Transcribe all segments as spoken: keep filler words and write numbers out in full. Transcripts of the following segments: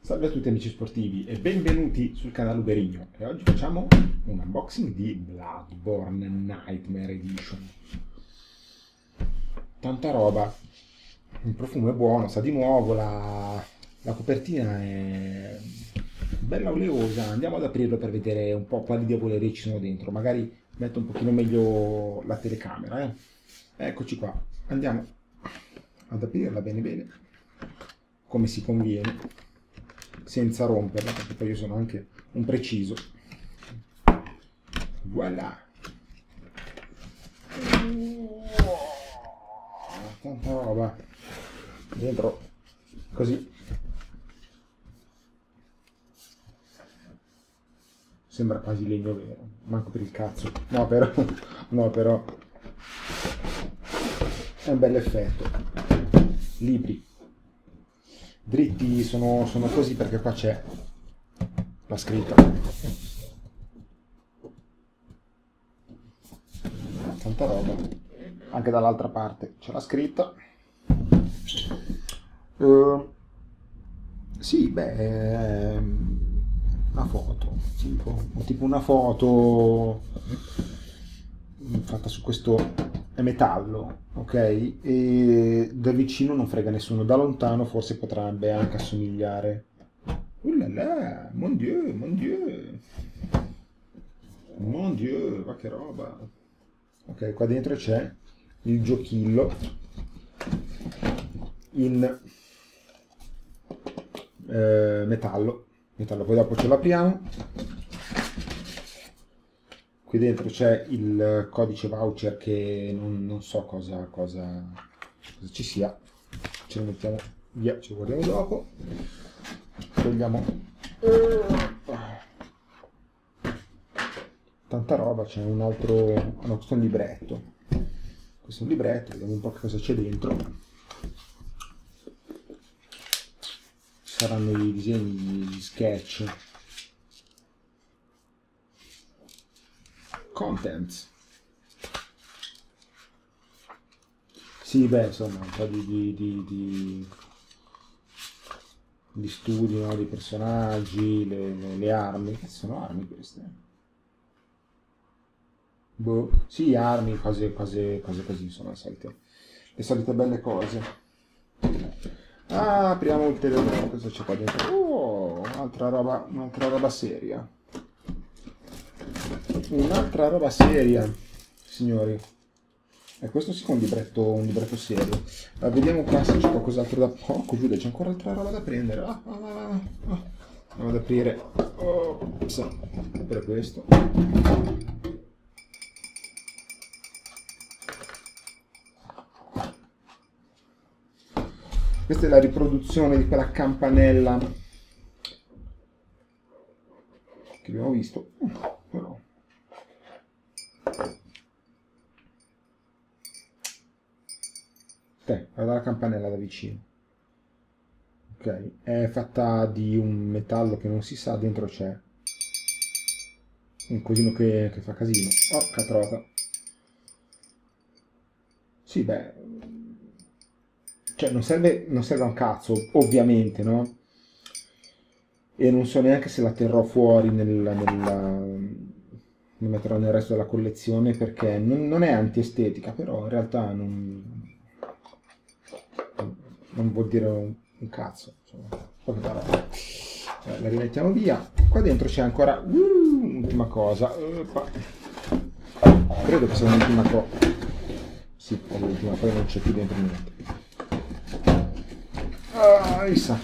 Salve a tutti amici sportivi e benvenuti sul canale Uberigno. E oggi facciamo un unboxing di Bloodborne Nightmare Edition. Tanta roba, il profumo è buono, sa di nuovo, la, la copertina è bella oleosa. Andiamo ad aprirlo per vedere un po' quali diavolerie ci sono dentro. Magari metto un pochino meglio la telecamera. Eh. Eccoci qua, andiamo ad aprirla bene bene, come si conviene, senza romperla, perché poi io sono anche un preciso. Voilà, tanta roba dentro, così sembra quasi legno vero, manco per il cazzo. No però, no però è un bel effetto. Libri dritti sono, sono così perché qua c'è la scritta. Tanta roba. Anche dall'altra parte c'è la scritta. Uh, sì, beh, è una foto, tipo, tipo una foto fatta su questo, è metallo, ok? E da vicino non frega nessuno, da lontano forse potrebbe anche assomigliare. Oh là là, mon dieu, mon dieu, mon dieu, ma che roba. Ok, qua dentro c'è il giochillo in eh, metallo, metallo, poi dopo ce l'apriamo. Qui dentro c'è il codice voucher che non, non so cosa, cosa, cosa ci sia. Ce lo mettiamo via, ci guardiamo dopo. Togliamo tanta roba, c'è un altro, no, questo è un libretto. Questo è un libretto, vediamo un po' che cosa c'è dentro. Ci saranno i disegni, gli sketch. Contents. Sì, beh, insomma, un po' di, di, di, di, di studi, no? Di personaggi, le, le, le armi. Che sono armi queste? Boh, sì, armi, cose, cose, cose così, sono le solite, le solite belle cose. Ah, apriamo il telefono, cosa c'è qua dentro? Oh, un'altra roba, un'altra roba seria. Un'altra roba seria, signori. E questo sì che è un libretto, un libretto serio. Allora, vediamo qua se c'è qualcos'altro da... Porco Giuda, c'è ancora altra roba da prendere. Ah, ah, ah, ah. Andiamo ad aprire. Oh, aprire questo. Questa è la riproduzione di quella campanella che abbiamo visto. Però... Eh, guarda la campanella da vicino. Ok, è fatta di un metallo che non si sa, dentro c'è un cosino che, che fa casino. Porca trota. Sì, beh, cioè non serve, non serve a un cazzo, ovviamente, no? E non so neanche se la terrò fuori nella, nella, mi metterò nel resto della collezione perché non, non è antiestetica, però in realtà non, non vuol dire un, un cazzo, insomma, poche parole. Eh, la rimettiamo via. Qua dentro c'è ancora uh, un'ultima cosa. Opa. Credo che sia un'ultima cosa. Sì, è l'ultima, poi non c'è più dentro niente. Ah, chissà.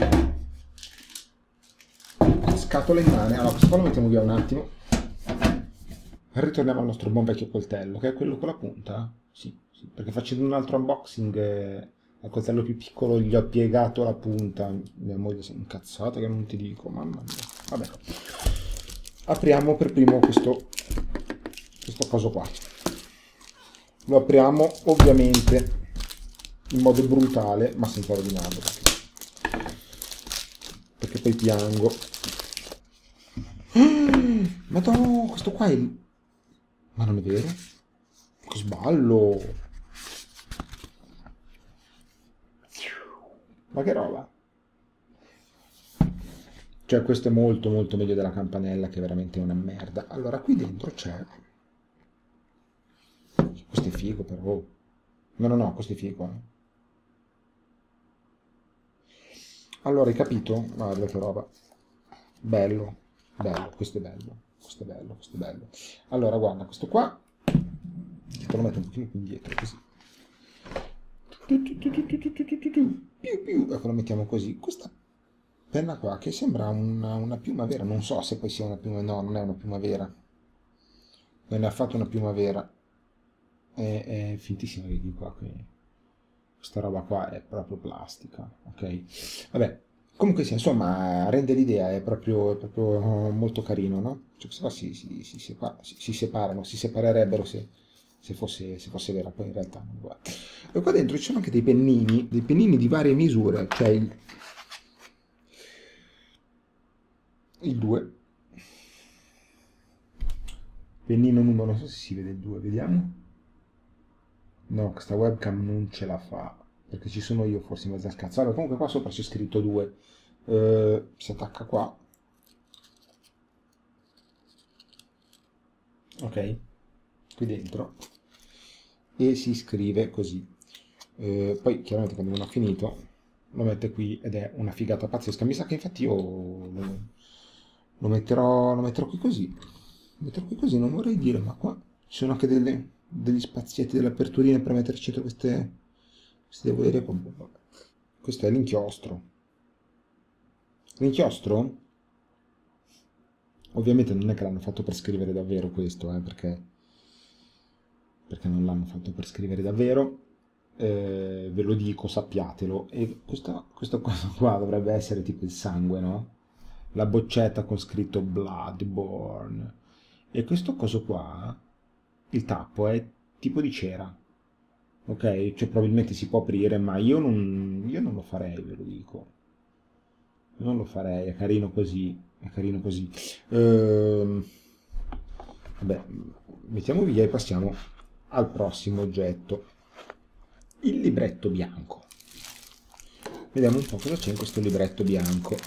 Scatola in mano. Allora, questo qua lo mettiamo via un attimo. Ritorniamo al nostro buon vecchio coltello, che è quello con la punta. Sì, sì, perché facendo un altro unboxing eh, al coltello più piccolo gli ho piegato la punta. Mia moglie si è incazzata che non ti dico, mamma mia. Vabbè. Apriamo per primo questo, questo coso qua. Lo apriamo ovviamente in modo brutale, ma senza rovinarlo, perché, perché poi piango. Madonna, questo qua è... Ma non è vero? Che sballo! Ma che roba! Cioè questo è molto molto meglio della campanella che è veramente una merda. Allora qui dentro c'è... Questo è figo però. No, no, no, questo è figo. Eh. Allora, hai capito? Guarda che roba. Bello, bello, questo è bello, questo è bello, questo è bello. Allora, guarda, questo qua, te lo metto un pochino più indietro, così. Più, più, ecco, lo mettiamo così. Questa penna qua, che sembra una, una piuma vera, non so se poi sia una piuma, no, non è una piuma vera. Non ne ha fatto una piuma vera. È, è fintissima di qua, che questa roba qua è proprio plastica, ok? Vabbè, comunque sia, insomma, rende l'idea, è proprio, è proprio molto carino, no? Cioè, queste qua si, si, si, separa- si- si separano, si separerebbero se, se fosse, se fosse vera, poi in realtà non lo è. E qua dentro ci sono anche dei pennini, dei pennini di varie misure, cioè il, il due, pennino numero, non so se si vede il due, vediamo. No, questa webcam non ce la fa, perché ci sono io forse in mezzo al cazzo. Allora, comunque qua sopra c'è scritto due. Eh, si attacca qua. Ok, qui dentro. E si scrive così. Eh, poi chiaramente quando uno ha finito lo mette qui ed è una figata pazzesca. Mi sa che infatti io lo, lo metterò, lo metterò qui così. Lo metterò qui così, non vorrei dire, ma qua ci sono anche delle, degli spazietti, delle aperturine per metterci dentro queste, queste devo dire, questo è l'inchiostro. L'inchiostro ovviamente non è che l'hanno fatto per scrivere davvero questo, eh, perché, perché non l'hanno fatto per scrivere davvero, eh, ve lo dico, sappiatelo. E questa, questa cosa qua dovrebbe essere tipo il sangue, no? La boccetta con scritto Bloodborne. E questo coso qua, il tappo è tipo di cera, ok? Cioè probabilmente si può aprire, ma io non, io non lo farei, ve lo dico. Non lo farei, è carino così, è carino così. Ehm, vabbè, mettiamo via e passiamo al prossimo oggetto. Il libretto bianco. Vediamo un po' cosa c'è in questo libretto bianco.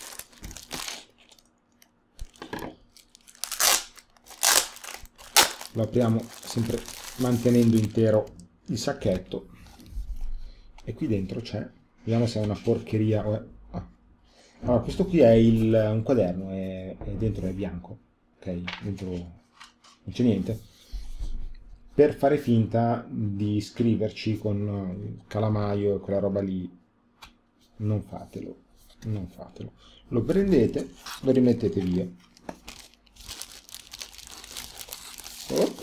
Lo apriamo sempre mantenendo intero il sacchetto. E qui dentro c'è, vediamo se è una porcheria o è... ah. Allora, questo qui è il, un quaderno, è, è dentro è bianco, ok? Dentro non c'è niente. Per fare finta di scriverci con il calamaio e quella roba lì, non fatelo, non fatelo. Lo prendete, lo rimettete via. Oh.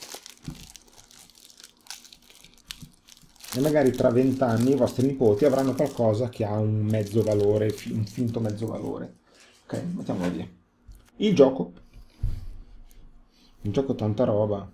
E magari tra vent'anni i vostri nipoti avranno qualcosa che ha un mezzo valore, un finto mezzo valore. Ok, mettiamolo via. Il gioco. Il gioco tanta roba.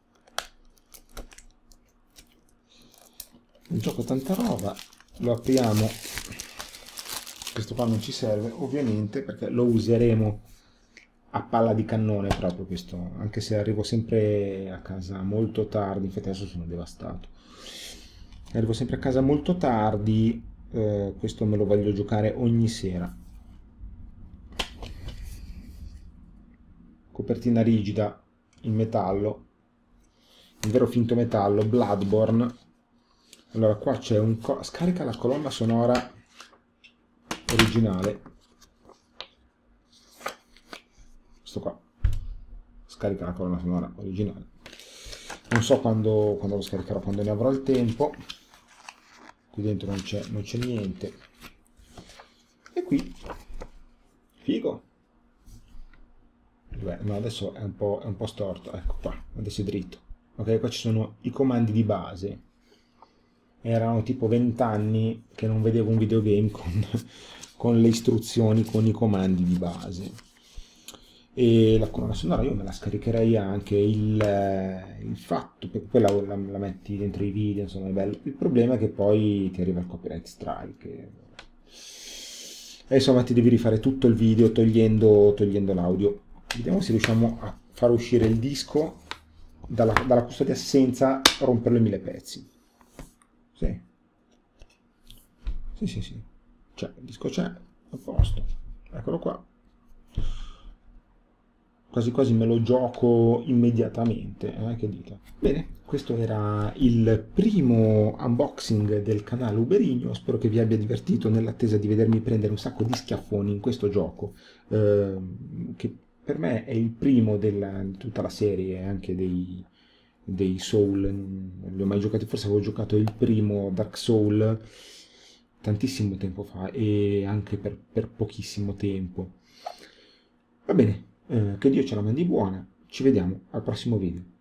Il gioco tanta roba. Lo apriamo. Questo qua non ci serve, ovviamente, perché lo useremo a palla di cannone proprio questo. Anche se arrivo sempre a casa molto tardi. Infatti adesso sono devastato. Arrivo sempre a casa molto tardi, eh, questo me lo voglio giocare ogni sera. Copertina rigida in metallo, in vero finto metallo, Bloodborne. Allora qua c'è un... scarica la colonna sonora originale. Questo qua. Scarica la colonna sonora originale. Non so quando, quando lo scaricherò, quando ne avrò il tempo. Qui dentro non c'è non c'è niente. E qui figo. Beh, no, adesso è un po', è un po' storto, ecco qua, adesso è dritto. Ok, qua ci sono i comandi di base. Erano tipo venti anni che non vedevo un videogame con, con le istruzioni, con i comandi di base. E la colonna sonora io me la scaricherei anche, il, il fatto, perché poi la, la, la metti dentro i video, insomma è bello. Il problema è che poi ti arriva il copyright strike. E insomma ti devi rifare tutto il video togliendo, togliendo l'audio. Vediamo se riusciamo a far uscire il disco dalla, dalla custodia senza romperlo in mille pezzi. Sì. Sì, sì, sì. Cioè, il disco c'è, a posto. Eccolo qua. Quasi quasi me lo gioco immediatamente, eh? Che dite? Bene, questo era il primo unboxing del canale Uberigno, spero che vi abbia divertito nell'attesa di vedermi prendere un sacco di schiaffoni in questo gioco, ehm, che per me è il primo della- di tutta la serie, anche dei, dei Soul, non li ho mai giocati, forse avevo giocato il primo Dark Soul tantissimo tempo fa e anche per, per pochissimo tempo. Va bene, eh, che Dio ce la mandi buona, ci vediamo al prossimo video.